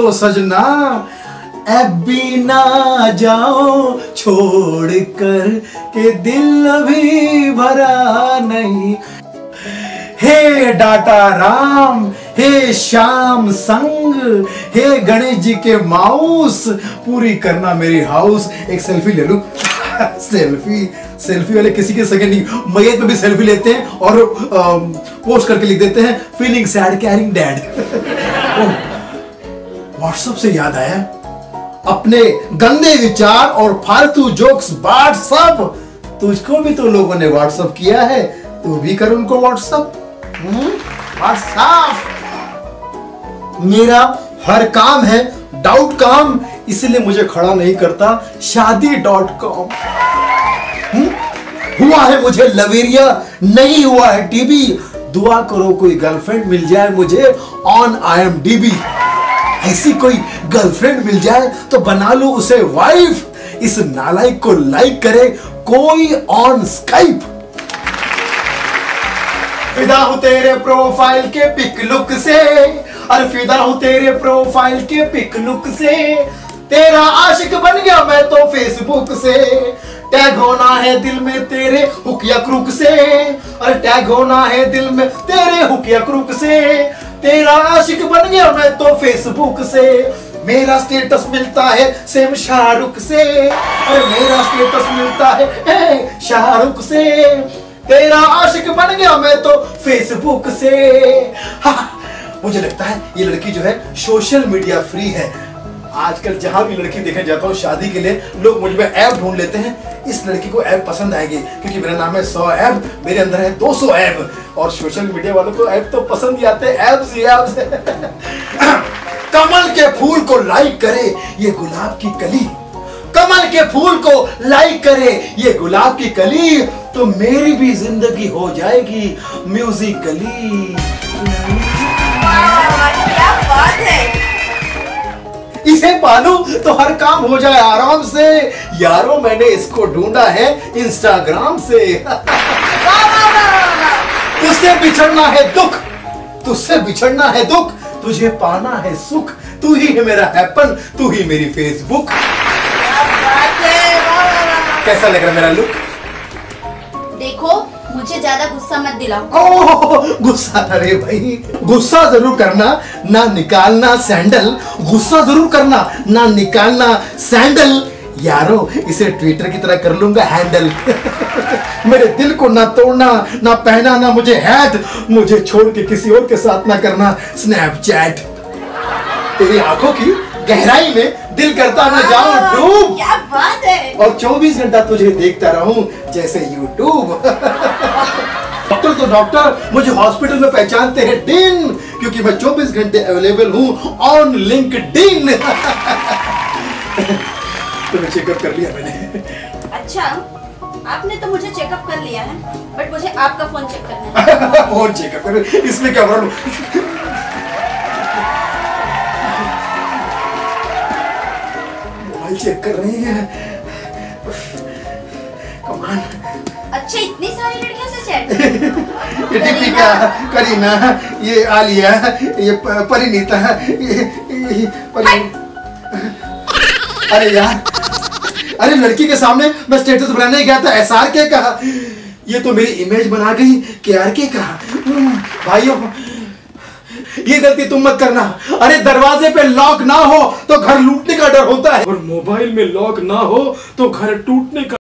तो सजना भी ना जाओ छोड़ कर के दिल अभी भरा नहीं। हे डाटा राम, हे श्याम संग, हे गणेश जी के माउस, पूरी करना मेरी हाउस। एक सेल्फी ले लूं। सेल्फी वाले किसी के सगे नहीं, मैयत में भी सेल्फी लेते हैं और पोस्ट करके लिख देते हैं feeling sad caring dad. WhatsApp से याद आया, अपने गंदे विचार और फालतू जोक्स बांट सब। तुझको भी तो लोगों ने व्हाट्सएप किया है, तू भी कर उनको व्हाट्सएप। मेरा हर काम है डाउट काम, इसलिए मुझे खड़ा नहीं करता शादी.com। हुआ है मुझे लवेरिया, नहीं हुआ है टीबी। दुआ करो कोई गर्लफ्रेंड मिल जाए मुझे ऑन IMDb। ऐसी कोई गर्लफ्रेंड मिल जाए तो बना लूं उसे वाइफ। इस नालायक को लाइक करे कोई ऑन स्काइप। फिदा हूं तेरे प्रोफाइल के पिक लुक से, अरे फिदा हूं तेरे प्रोफाइल के पिक लुक से। तेरा आशिक बन गया मैं तो फेसबुक से। टैग होना है दिल में तेरे हुक या क्रुक से, अरे टैग होना है दिल में तेरे हुक या क्रुक से। तेरा आशिक बन गया मैं तो फेसबुक से। मेरा स्टेटस मिलता है सेम शाहरुख से, अरे मेरा स्टेटस मिलता है शाहरुख से। तेरा आशिक बन गया मैं तो फेसबुक से। हाँ, मुझे लगता है ये लड़की जो है सोशल मीडिया फ्री है। आजकल जहां भी लड़की देखने जाता हूँ शादी के लिए, लोग मुझ में ऐप ढूंढ लेते हैं। इस लड़की को ऐप पसंद आएगी क्योंकि मेरा नाम है 100 ऐप, मेरे अंदर है 200 ऐप। और सोशल मीडिया वालों को ऐप तो पसंद ही आते हैं, ऐप्स ही ऐप्स। कमल के फूल को लाइक करे ये गुलाब की कली, कमल के फूल को लाइक करे ये गुलाब की कली, तो मेरी भी जिंदगी हो जाएगी म्यूजिकली। क्या बात है। इसे पालू तो हर काम हो जाए आराम से। यारो मैंने इसको ढूंढा है इंस्टाग्राम से। तुझसे बिछड़ना है दुख, तुझसे बिछड़ना है दुख, तुझे पाना है सुख। तू ही है मेरा हैपन, तू ही मेरी फेसबुक। कैसा लग रहा मेरा लुक? देखो मुझे ज्यादा गुस्सा मत दिलाओ। ओह गुस्सा, अरे भाई गुस्सा जरूर करना, ना निकालना सैंडल। गुस्सा जरूर करना, ना निकालना सैंडल। यारो इसे ट्विटर की तरह कर लूंगा हैंडल। मेरे दिल को ना तोड़ना, ना पहना ना मुझे हैट। मुझे छोड़ के किसी और के साथ ना करना स्नैपचैट। तेरी आंखों की गहराई में दिल करता मैं जाऊं डूब। क्या बात है। और 24 घंटा तुझे देखता रहूं जैसे यूट्यूब। डॉक्टर तो डॉक्टर मुझे हॉस्पिटल में पहचानते हैं डिन, क्योंकि मैं 24 घंटे अवेलेबल हूं ऑन लिंक्डइन। तुम्हें चेकअप कर लिया मैंने। अच्छा आपने तो मुझे चेकअप कर लिया है, बट मुझे आपका फोन चेक करना है। फोन चेकअप कर, इसमें क्या प्रॉब्लम? चेक कर रही है। कमान। अच्छा इतनी सारी लड़कियों से चैट। ये दीपिका, करीना, ये आलिया, ये परिणीता, ये अरे यार, अरे लड़की के सामने मैं स्टेटस बनाने गया था, SRK कहा, ये तो मेरी इमेज बना गई KRK कहा। भाइयों ये गलती तुम मत करना। अरे दरवाजे पे लॉक ना हो तो घर लूटने का डर होता है, और मोबाइल में लॉक ना हो तो घर टूटने का